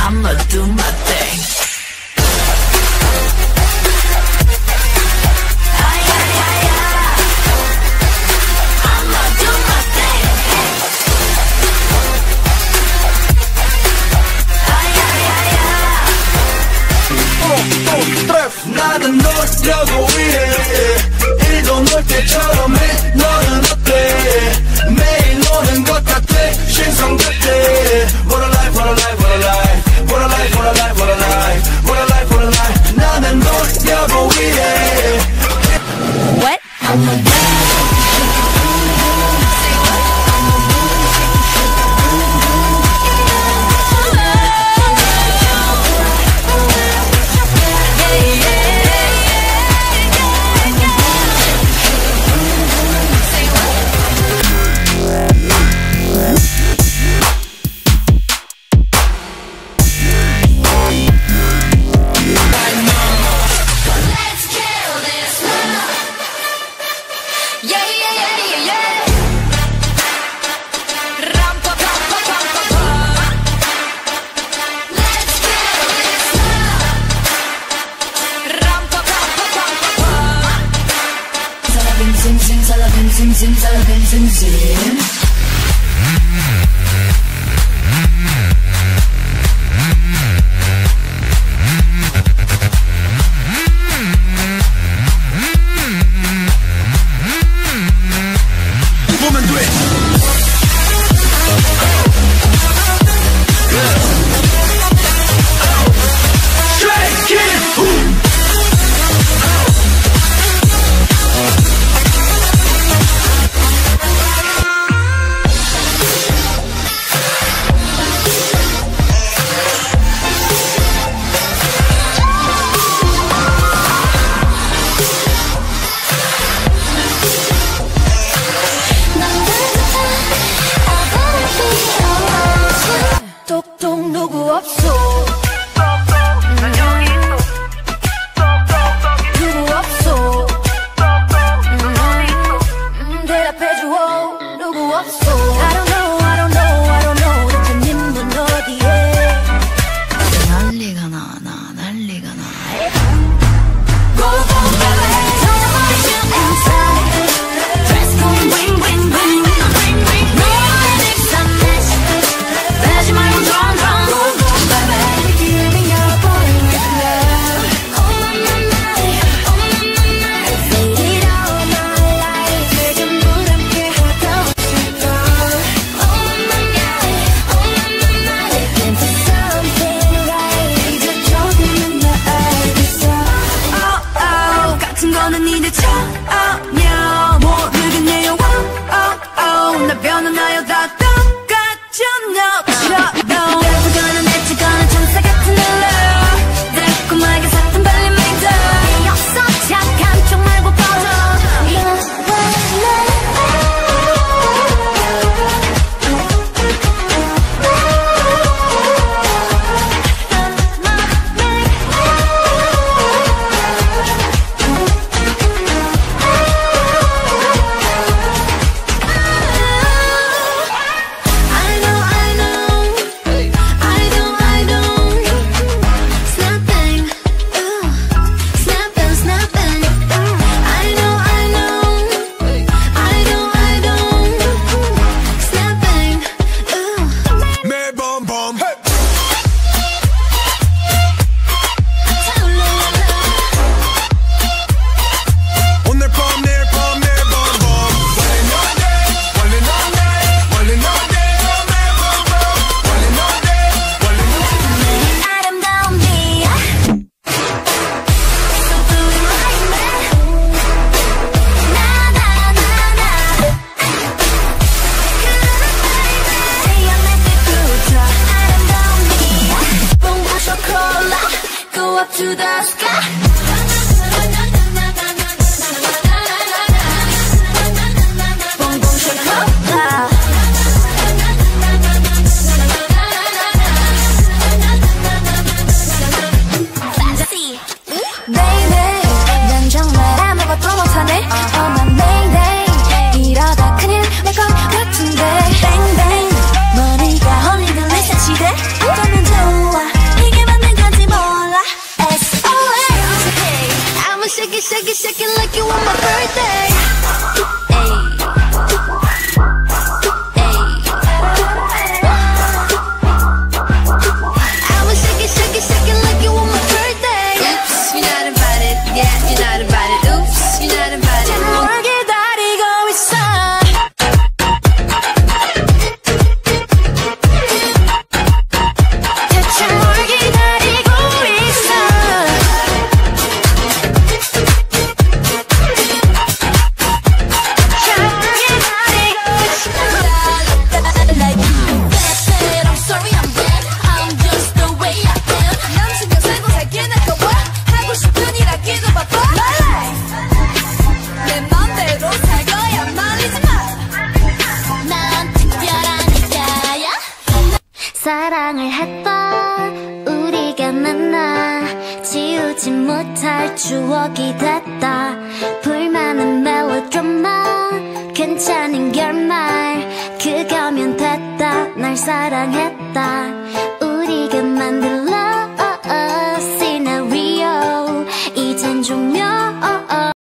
I'ma do my thing. I'ma do my thing. 나는 놀려고 일해 일도 놀 때처럼 해 너는 어때 매일 노는 것 같아 신성 같아 What a life what a life what a life What a life what a life what a life What a life what a life 나는 놀려고 일해 What? Zimzalabim, zimzalabim, zimzim. 보면 돼 Straight kid 똑똑 누구 없어 누구 없어 대답해줘 누구 없어 I don't know I don't know I don't know 대표님은 어디에 난리가 나 난리가 나 고고베베 Don't want you inside Dress code bling bling bling No one makes a mess 빼지 말고 drone drone 고고베베 Giving your boy love Oh my night Oh my night Say it all my life 지금 물 함께 하고 싶어 Oh my night Oh my night Into something right 이제 조금은 나 알겠어 Oh oh 같은 거는 이제 전혀 모르겠네요 Oh oh oh 날 변하나요 다 똑같죠 너처럼 그거는 내치거나 천사 같은 일로 달콤하게 사탕 발린 맹도 없어 착한 척 말고 꺼져 I know I know I don't It's nothing Ooh Snapping snapping I know I don't Snapping Ooh 매번 범 오늘 밤 내일 밤 내일 밤 밤 Rolling all day Rolling all night Rolling all day 매번 밤 Rolling all day Rolling all night 아름다운 네 So do it right man 나나나나 태어날 때부터 아름다운 네 Bon Chocolat Go up to the sky Bon Chocolat Baby 난 정말 아무것도 못하네 Oh my mayday 이러다 큰일 날 것 같은데 Bang bang 머리가 흔들리는 시대 어쩌면 좋아 사랑을 했다 우리가 만나 지우지 못할 추억이 됐다 불만은 멜로드라마 괜찮은 결말 그거면 됐다 날 사랑했다